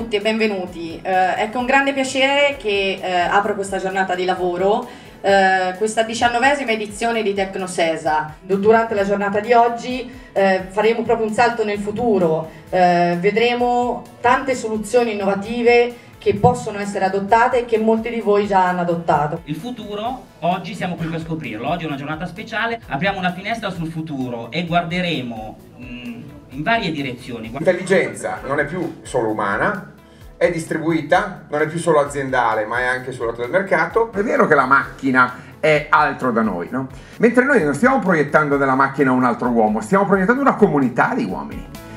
tutti e benvenuti. È con grande piacere che apro questa giornata di lavoro, questa 19ª edizione di Tecnosesa. Durante la giornata di oggi faremo proprio un salto nel futuro, vedremo tante soluzioni innovative che possono essere adottate e che molti di voi già hanno adottato. Il futuro, oggi siamo qui per scoprirlo, oggi è una giornata speciale, apriamo una finestra sul futuro e guarderemo in varie direzioni. L'intelligenza non è più solo umana, è distribuita, non è più solo aziendale ma è anche sul lato del mercato. È vero che la macchina è altro da noi, no? Mentre noi non stiamo proiettando nella macchina un altro uomo, stiamo proiettando una comunità di uomini.